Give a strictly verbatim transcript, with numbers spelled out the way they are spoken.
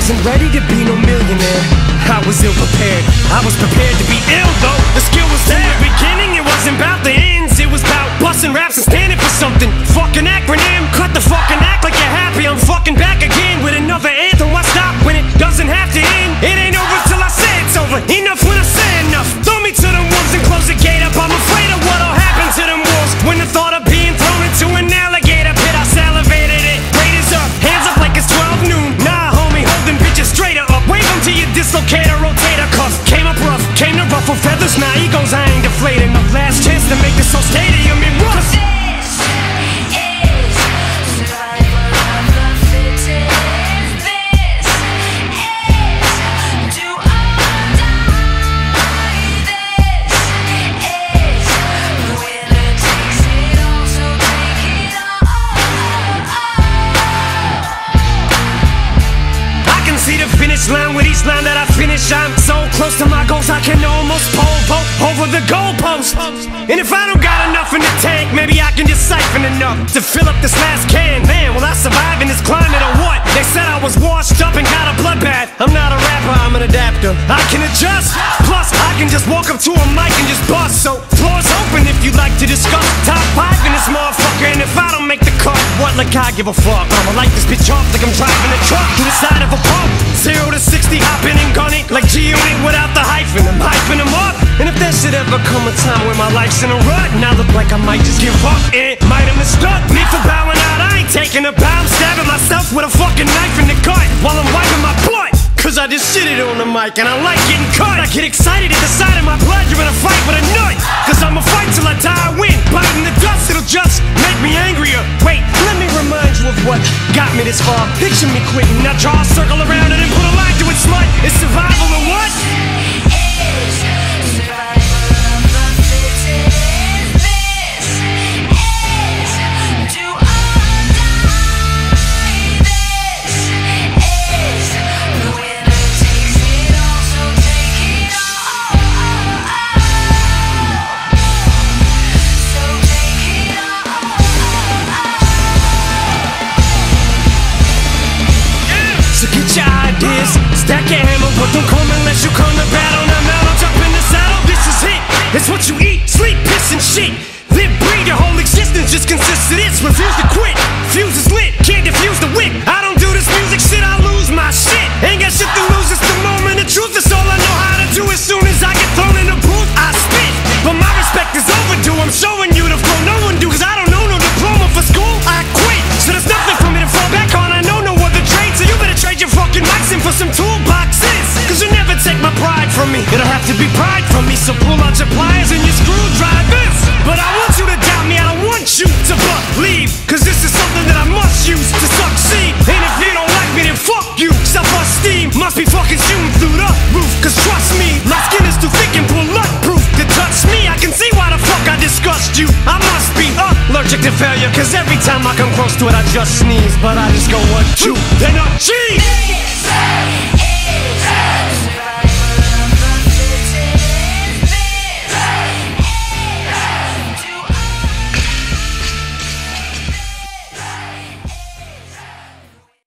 wasn't ready to be no millionaire. I was ill prepared, I was prepared to be ill though. The skill was there. In the beginning it wasn't about the ends, it was about busting raps and standing for something. Fucking acronym, cut the fucking act like you're happy. I'm fucking back again with another anthem. Why stop when it doesn't have to end? It ain't over till I say it's over. Enough when I say enough. Throw me to the wolves and close the gate up. I'm afraid of what'll happen to them wolves when the thought of being thrown into an alligator pit. I salivated it. Raiders up, hands up like it's twelve noon. Nah, homie, hold them bitches straighter up. Wave them to your dislocator, rotator cuff. Came up rough, came to ruffle feathers. Nah, egos, I ain't deflated enough. Last chance to make this whole stadium in rough. See the finish line with each line that I finish. I'm so close to my goals I can almost pole vault over the goalpost. And if I don't got enough in the tank, maybe I can just siphon enough to fill up this last can. Man, will I survive in this climate or what? They said I was washed up and got a bloodbath. I'm not a rapper, I'm an adapter. I can adjust, plus I can just walk up to a mic and just bust. So floor's open if you'd like to discuss top five in this motherfucker. And if I don't make the cut, what like I give a fuck? I'ma light this bitch off like I'm driving a truck to the side of a pump. Zero to sixty, hopping and gunning like G-Unit without the hyphen. I'm hyping them up. And if there should ever come a time where my life's in a rut and I look like I might just give up, it might have mistook me for bowing out. I ain't taking a bow. I'm stabbing myself with a fucking knife in the gut while I'm wiping my butt. Cause I just shit it on the mic and I like getting cut. I get excited at the sight of my blood. You're in a fight with a nut. Cause I'ma fight till I die, I win. Biting the dust, it'll just make me angrier. Wait, let me remind you of what got me this far. Picture me quitting, now draw a circle around it and put a line to it, slut. It's survival or what? Stack your ammo, but don't come unless you come to battle. Now, now I'm jumping the saddle, this is it. It's what you eat, sleep, piss, and shit. Live, breathe, your whole existence just consists of this. Refuse to quit, fuse is lit, can't defuse the wick. I don't do this music shit, I lose my shit. Ain't got shit to lose, it's the moment of truth. It's all I know how to do. As soon as I get thrown in the booth, I spit. But my respect is overdue, I'm showing you the flow no one do. Cause I don't know no diploma for school, I quit. So there's nothing for me to fall back on, I know no other trade. So you better trade your fucking mics in for some toolboxes. Cause you never take my pride from me. It'll have to be pride from me. So pull out your pliers and your screwdrivers. But I want you to doubt me, I don't want you to believe. Cause this is something that I must use to succeed. And if you don't like me, then fuck you. Self-esteem must be fucking shooting through the roof. Cause trust me, my skin is too thick and bulletproof to touch me. I can see why the fuck I disgust you. I must be allergic to failure. Cause every time I come close to it, I just sneeze. But I just go, what, you, then a cheese.